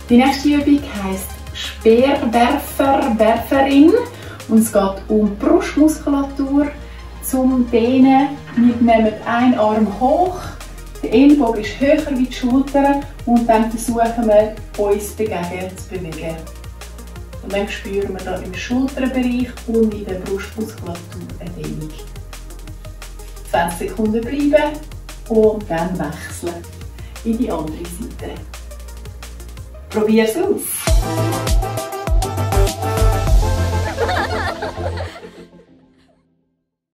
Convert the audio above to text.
Die nächste Übung heisst Speerwerferin und es geht um die Brustmuskulatur. Zum Dehnen, wir nehmen einen Arm hoch, der Ellenbogen ist höher wie die Schultern und dann versuchen wir, uns dagegen zu bewegen. Und dann spüren wir hier im Schulterbereich und in der Brustmuskulatur eine Dehnung. 20 Sekunden bleiben und dann wechseln in die andere Seite. Probier es aus!